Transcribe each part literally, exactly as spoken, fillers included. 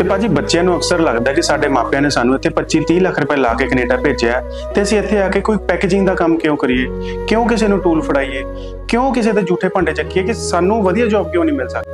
ਭਾਜੀ ਬੱਚਿਆਂ ਨੂੰ ਅਕਸਰ ਲੱਗਦਾ ਕਿ ਸਾਡੇ ਮਾਪਿਆਂ ਨੇ ਸਾਨੂੰ ਇੱਥੇ ਪੱਚੀ ਤੀਹ ਲੱਖ ਰੁਪਏ ਲਾ ਕੇ ਕੈਨੇਡਾ ਭੇਜਿਆ ਤੇ ਅਸੀਂ ਇੱਥੇ ਆ ਕੇ ਕੋਈ ਪੈਕੇਜਿੰਗ ਦਾ ਕੰਮ ਕਿਉਂ ਕਰੀਏ, ਕਿਉਂ ਕਿਸੇ ਨੂੰ ਟੂਲ ਫੜਾਈਏ, ਕਿਉਂ ਕਿਸੇ ਦੇ ਝੂਠੇ ਭਾਂਡੇ ਚੱਕੀਏ ਕਿ ਸਾਨੂੰ ਵਧੀਆ ਜੌਬ ਕਿਉਂ ਨਹੀਂ ਮਿਲ ਸਕਦੀ।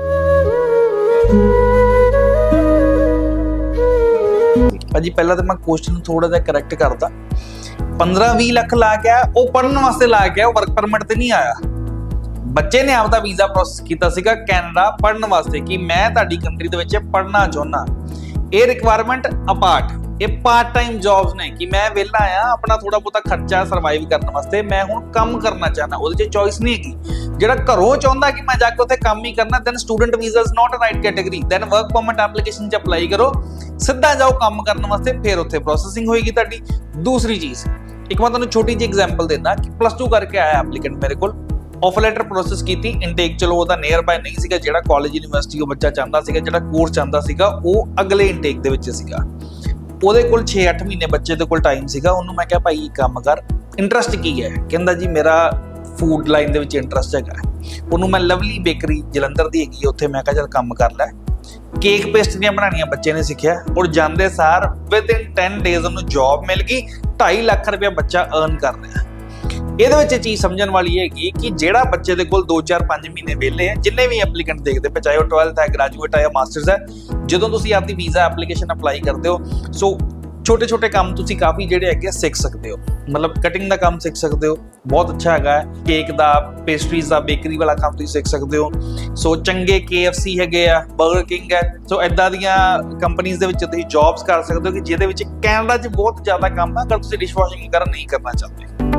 ਭਾਜੀ ਪਹਿਲਾਂ ਤਾਂ ਮੈਂ ਕੁਐਸਚਨ ਥੋੜਾ ਜਿਹਾ ਕਰੈਕਟ ਕਰਦਾ। पंद्रह बीस ਲੱਖ ਲਾ ਕੇ ਆਇਆ, ਉਹ ਪੜਨ ਵਾਸਤੇ ਲਾ ਕੇ ਆਇਆ, ਉਹ ਵਰਕ ਪਰਮਿਟ ਤੇ ਨਹੀਂ ਆਇਆ। ਬੱਚੇ ਨੇ ਆਪਦਾ ਵੀਜ਼ਾ ਪ੍ਰੋਸੈਸ ਕੀਤਾ ਸੀਗਾ ਕੈਨੇਡਾ ਪੜਨ ਵਾਸਤੇ ਕਿ ਮੈਂ ਤੁਹਾਡੀ ਕੰਟਰੀ ਦੇ ਵਿੱਚ ਪੜਨਾ ਚਾਹੁੰਦਾ। ਇਹ ਰਿਕੁਆਇਰਮੈਂਟ ਅਪਾਰਟ, ਇਹ ਪਾਰਟ ਟਾਈਮ ਜੌਬਸ ਨੇ ਕਿ ਮੈਂ ਵਿਹਲਾ ਆਇਆ ਆਪਣਾ ਥੋੜਾ ਬਹੁਤਾ ਖਰਚਾ ਸਰਵਾਈਵ ਕਰਨ ਵਾਸਤੇ, ਮੈਂ ਹੁਣ ਕੰਮ ਕਰਨਾ ਚਾਹਨਾ, ਉਹਦੇ 'ਚ ਚੋਇਸ ਨਹੀਂ ਹੈਗੀ। ਜਿਹੜਾ ਘਰੋਂ ਚਾਹੁੰਦਾ ਕਿ ਮੈਂ ਜਾ ਕੇ ਉੱਥੇ ਕੰਮ ਹੀ ਕਰਨਾ, then student visa is not a right category, then work permit application 'ਚ ਅਪਲਾਈ ਕਰੋ, ਸਿੱਧਾ ਜਾਓ ਕੰਮ ਕਰਨ ਵਾਸਤੇ, ਫਿਰ ਉੱਥੇ ਪ੍ਰੋਸੈਸਿੰਗ ਹੋਏਗੀ ਤੁਹਾਡੀ। ਦੂਸਰੀ ਚੀਜ਼, ਇੱਕ ਮੈਂ ਤੁਹਾਨੂੰ ਛੋਟੀ ਜਿਹੀ ਐਗਜ਼ਾਮਪਲ ਦਿੰਦਾ ਕਿ ਪਲੱਸ ਟੂ ਕਰਕੇ ਆਇਆ ਐਪਲੀਕੈਂਟ ਮੇਰੇ ਕੋਲ, ਆਫਰ ਲੈਟਰ ਪ੍ਰੋਸੈਸ ਕੀਤੀ, ਇਨਟੇਕ ਚਲੋ ਉਹਦਾ ਨੀਅਰ ਬਾय ਨਹੀਂ ਸੀਗਾ, ਜਿਹੜਾ ਕਾਲਜ ਯੂਨੀਵਰਸਿਟੀ ਉਹ ਬੱਚਾ ਚਾਹੁੰਦਾ ਸੀਗਾ, ਜਿਹੜਾ ਕੋਰਸ ਚਾਹੁੰਦਾ ਸੀਗਾ ਉਹ ਅਗਲੇ ਇਨਟੇਕ ਦੇ ਵਿੱਚ ਸੀਗਾ। ਉਹਦੇ ਕੋਲ ਛੇ ਅੱਠ ਮਹੀਨੇ ਬੱਚੇ ਦੇ ਕੋਲ ਟਾਈਮ ਸੀਗਾ। ਉਹਨੂੰ ਮੈਂ ਕਿਹਾ ਭਾਈ ਕੰਮ ਕਰ, ਇੰਟਰਸਟ ਕੀ ਹੈ? ਕਹਿੰਦਾ ਜੀ ਮੇਰਾ ਫੂਡ ਲਾਈਨ ਦੇ ਵਿੱਚ ਇੰਟਰਸਟ ਹੈਗਾ। ਉਹਨੂੰ ਮੈਂ ਲਵਲੀ ਬੇਕਰੀ ਜਲੰਧਰ ਦੀ ਹੈਗੀ, ਉੱਥੇ ਮੈਂ ਕਿਹਾ ਚੱਲ ਕੰਮ ਕਰ ਲੈ, ਕੇਕ ਪੇਸਟਰੀਆਂ ਬਣਾਉਣੀਆਂ ਬੱਚੇ ਨੇ ਸਿੱਖਿਆ, ਔਰ ਜਾਂਦੇ ਸਾਰ ਵਿਦ ਇਨ ਦਸ ਡੇਜ਼ ਉਹਨੂੰ ਜੌਬ ਮਿਲ ਗਈ, ਢਾਈ ਲੱਖ ਰੁਪਇਆ ਬੱਚਾ ਅਰਨ ਕਰ ਰਿਹਾ। ਇਹਦੇ ਵਿੱਚ ਚੀਜ਼ ਸਮਝਣ ਵਾਲੀ ਹੈਗੀ ਕਿ ਜਿਹੜਾ ਬੱਚੇ ਦੇ ਕੋਲ ਦੋ ਚਾਰ ਪੰਜ ਮਹੀਨੇ ਵਿਹਲੇ ਆ, ਜਿੰਨੇ ਵੀ ਐਪਲੀਕੈਂਟ ਦੇਖਦੇ ਪਏ, ਚਾਹੇ ਉਹ ਟਵੈਲਥ ਹੈ, ਗ੍ਰੈਜੂਏਟ ਹੈ ਜਾਂ ਮਾਸਟਰਸ ਹੈ, ਜਦੋਂ ਤੁਸੀਂ ਆਪਦੀ ਵੀਜ਼ਾ ਐਪਲੀਕੇਸ਼ਨ ਅਪਲਾਈ ਕਰਦੇ ਹੋ, ਸੋ ਛੋਟੇ ਛੋਟੇ ਕੰਮ ਤੁਸੀਂ ਕਾਫੀ ਜਿਹੜੇ ਹੈਗੇ ਸਿੱਖ ਸਕਦੇ ਹੋ। ਮਤਲਬ ਕਟਿੰਗ ਦਾ ਕੰਮ ਸਿੱਖ ਸਕਦੇ ਹੋ, ਬਹੁਤ ਅੱਛਾ ਹੈਗਾ। ਕੇਕ ਦਾ, ਪੇਸਟਰੀਜ਼ ਦਾ, ਬੇਕਰੀ ਵਾਲਾ ਕੰਮ ਤੁਸੀਂ ਸਿੱਖ ਸਕਦੇ ਹੋ। ਸੋ ਚੰਗੇ ਕੇ ਐਫ ਸੀ ਹੈਗੇ ਆ, ਬਰਗਰ ਕਿੰਗ ਹੈ, ਸੋ ਇਦਾਂ ਦੀਆਂ ਕੰਪਨੀਆਂ ਦੇ ਵਿੱਚ ਤੁਸੀਂ ਜੌਬਸ ਕਰ ਸਕਦੇ ਹੋ ਕਿ ਜਿਹਦੇ ਵਿੱਚ ਕੈਨੇਡਾ 'ਚ ਬਹੁਤ ਜ਼ਿਆਦਾ ਕੰਮ ਹੈ ਅਗਰ ਤੁਸੀਂ ਡਿਸ਼ ਵਾਸ਼ਿੰਗ ਵਗੈਰਾ ਨਹੀਂ ਕਰਨਾ ਚਾਹੁੰਦੇ।